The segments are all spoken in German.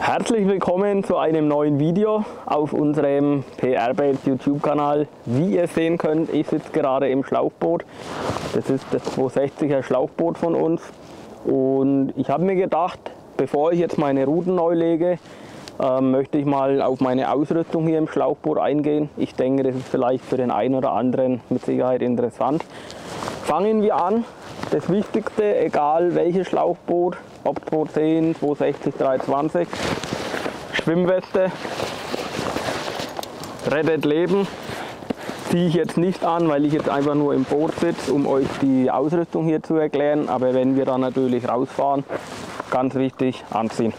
Herzlich willkommen zu einem neuen Video auf unserem PR-Baits YouTube-Kanal. Wie ihr sehen könnt, ich sitze gerade im Schlauchboot. Das ist das 260er Schlauchboot von uns. Und ich habe mir gedacht, bevor ich jetzt meine Routen neu lege, möchte ich mal auf meine Ausrüstung hier im Schlauchboot eingehen. Ich denke, das ist vielleicht für den einen oder anderen mit Sicherheit interessant. Fangen wir an. Das Wichtigste, egal welches Schlauchboot, ob 210, 260, 320, Schwimmweste, rettet Leben. Ziehe ich jetzt nicht an, weil ich jetzt einfach nur im Boot sitze, um euch die Ausrüstung hier zu erklären. Aber wenn wir dann natürlich rausfahren, ganz wichtig, anziehen.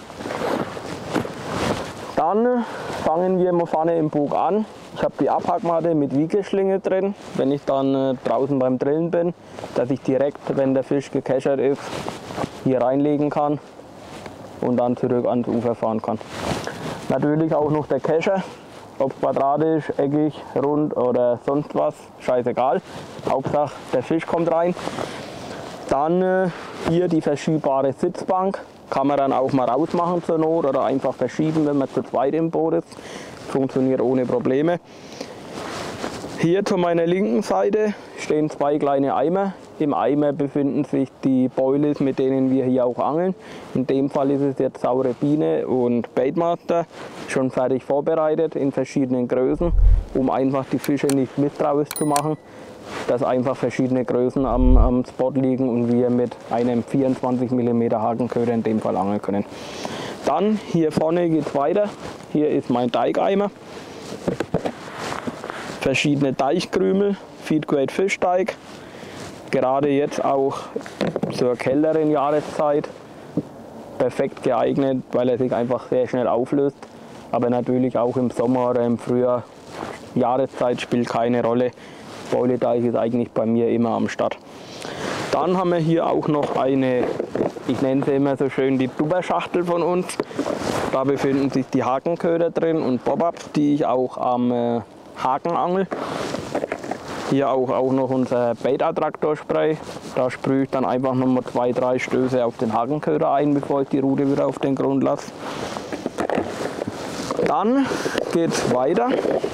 Dann fangen wir mal vorne im Bug an. Ich habe die Abhackmatte mit Wiegeschlinge drin, wenn ich dann draußen beim Drillen bin, dass ich direkt, wenn der Fisch gekeschert ist, hier reinlegen kann und dann zurück ans Ufer fahren kann. Natürlich auch noch der Kescher, ob quadratisch, eckig, rund oder sonst was, scheißegal. Hauptsache der Fisch kommt rein. Dann hier die verschiebbare Sitzbank, kann man dann auch mal rausmachen zur Not oder einfach verschieben, wenn man zu zweit im Boot ist. Funktioniert ohne Probleme. Hier zu meiner linken Seite stehen zwei kleine Eimer. Im Eimer befinden sich die Boilies, mit denen wir hier auch angeln. In dem Fall ist es jetzt saure Biene und Baitmaster, schon fertig vorbereitet in verschiedenen Größen, um einfach die Fische nicht misstrauisch zu machen, dass einfach verschiedene Größen am Spot liegen und wir mit einem 24 mm Hakenköder in dem Fall angeln können. Dann hier vorne geht es weiter. Hier ist mein Teigeimer. Verschiedene Teichkrümel, Feedgrade Fischteig. Gerade jetzt auch zur kälteren Jahreszeit perfekt geeignet, weil er sich einfach sehr schnell auflöst. Aber natürlich auch im Sommer oder im Frühjahr, Jahreszeit spielt keine Rolle. Boileteig ist eigentlich bei mir immer am Start. Dann haben wir hier auch noch eine, ich nenne sie immer so schön, die Dubberschachtel von uns. Da befinden sich die Hakenköder drin und Bob-Ups, die ich auch am Haken angel. Hier auch noch unser Bait-Attraktor-Spray. Da sprühe ich dann einfach nochmal 2-3 Stöße auf den Hakenköder ein, bevor ich die Rute wieder auf den Grund lasse. Dann geht es weiter.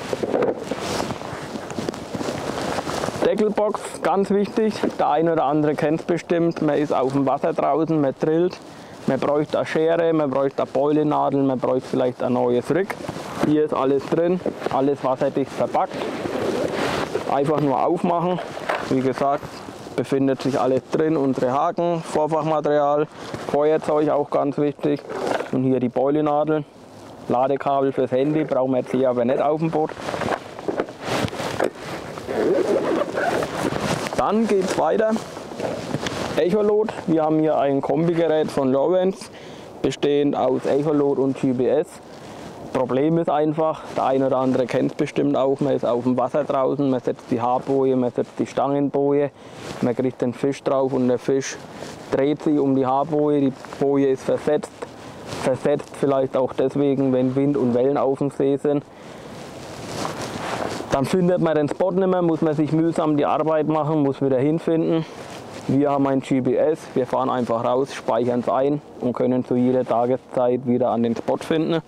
Deckelbox, ganz wichtig. Der eine oder andere kennt es bestimmt. Man ist auf dem Wasser draußen, man drillt. Man bräuchte eine Schere, man bräuchte eine Beulenadel, man bräuchte vielleicht ein neues Rig. Hier ist alles drin, alles wasserdicht verpackt. Einfach nur aufmachen. Wie gesagt, befindet sich alles drin. Unsere Haken, Vorfachmaterial, Feuerzeug auch ganz wichtig. Und hier die Beulenadel. Ladekabel fürs Handy, brauchen wir jetzt hier aber nicht auf dem Boot. Dann geht es weiter. Echolot. Wir haben hier ein Kombigerät von Lowrance, bestehend aus Echolot und GPS. Problem ist einfach, der eine oder andere kennt es bestimmt auch, man ist auf dem Wasser draußen, man setzt die Haarboje, man setzt die Stangenboje, man kriegt den Fisch drauf und der Fisch dreht sich um die Haarboje, die Boje ist versetzt vielleicht auch deswegen, wenn Wind und Wellen auf dem See sind. Dann findet man den Spot nicht mehr, muss man sich mühsam die Arbeit machen, muss wieder hinfinden. Wir haben ein GPS, wir fahren einfach raus, speichern es ein und können zu jeder Tageszeit wieder an den Spot finden.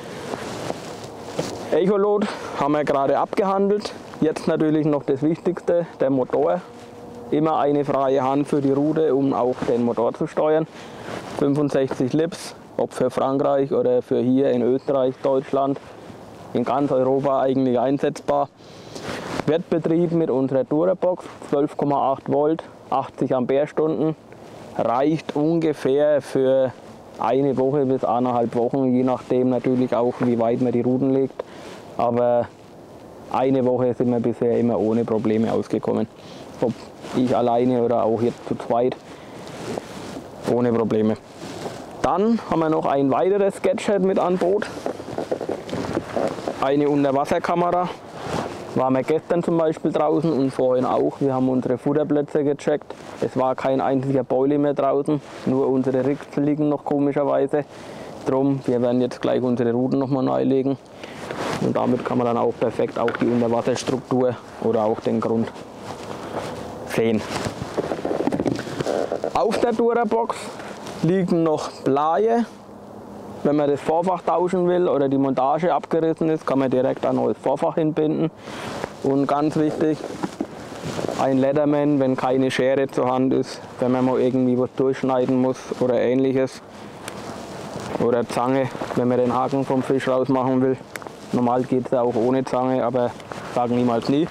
Echolot haben wir gerade abgehandelt. Jetzt natürlich noch das Wichtigste, der Motor. Immer eine freie Hand für die Rute, um auch den Motor zu steuern. 65 Lips, ob für Frankreich oder für hier in Österreich, Deutschland, in ganz Europa eigentlich einsetzbar. Wird betrieben mit unserer Durabox, 12,8 Volt, 80 Ampere-Stunden. Reicht ungefähr für eine Woche bis 1,5 Wochen, je nachdem natürlich auch, wie weit man die Ruten legt. Aber eine Woche sind wir bisher immer ohne Probleme ausgekommen. Ob ich alleine oder auch jetzt zu zweit, ohne Probleme. Dann haben wir noch ein weiteres Sketchet mit an Bord. Eine Unterwasserkamera. Waren wir gestern zum Beispiel draußen und vorhin auch. Wir haben unsere Futterplätze gecheckt. Es war kein einziger Boilie mehr draußen, nur unsere Rigs liegen noch komischerweise. Drum, wir werden jetzt gleich unsere Routen nochmal neu legen. Und damit kann man dann auch perfekt auch die Unterwasserstruktur oder auch den Grund sehen. Auf der Durabox liegen noch Bleie, wenn man das Vorfach tauschen will oder die Montage abgerissen ist, kann man direkt ein neues Vorfach hinbinden. Und ganz wichtig, ein Leatherman, wenn keine Schere zur Hand ist, wenn man mal irgendwie was durchschneiden muss oder ähnliches. Oder Zange, wenn man den Haken vom Fisch rausmachen will. Normal geht es ja auch ohne Zange, aber sag niemals nie.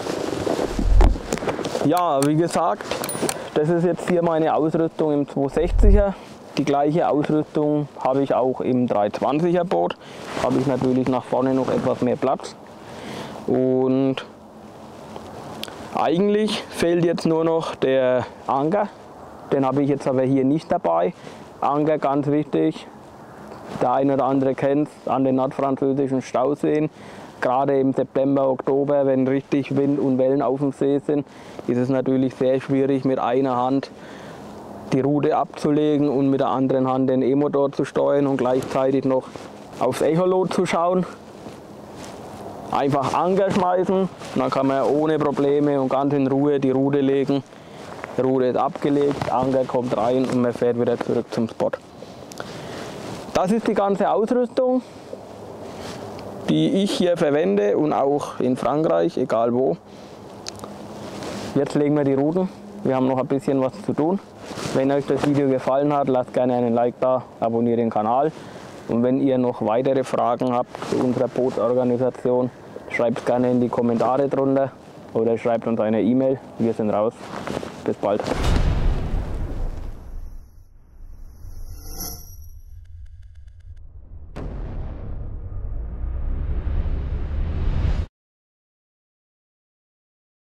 Ja, wie gesagt, das ist jetzt hier meine Ausrüstung im 260er. Die gleiche Ausrüstung habe ich auch im 320er Boot. Habe ich natürlich nach vorne noch etwas mehr Platz. Und eigentlich fehlt jetzt nur noch der Anker. Den habe ich jetzt aber hier nicht dabei. Anker, ganz wichtig. Der eine oder andere kennt es an den nordfranzösischen Stauseen. Gerade im September, Oktober, wenn richtig Wind und Wellen auf dem See sind, ist es natürlich sehr schwierig, mit einer Hand die Rute abzulegen und mit der anderen Hand den E-Motor zu steuern und gleichzeitig noch aufs Echolot zu schauen. Einfach Anker schmeißen, dann kann man ohne Probleme und ganz in Ruhe die Rute legen. Die Rute ist abgelegt, Anker kommt rein und man fährt wieder zurück zum Spot. Das ist die ganze Ausrüstung, die ich hier verwende und auch in Frankreich, egal wo. Jetzt legen wir die Ruten. Wir haben noch ein bisschen was zu tun. Wenn euch das Video gefallen hat, lasst gerne einen Like da, abonniert den Kanal. Und wenn ihr noch weitere Fragen habt zu unserer Bootsorganisation, schreibt es gerne in die Kommentare drunter oder schreibt uns eine E-Mail. Wir sind raus. Bis bald.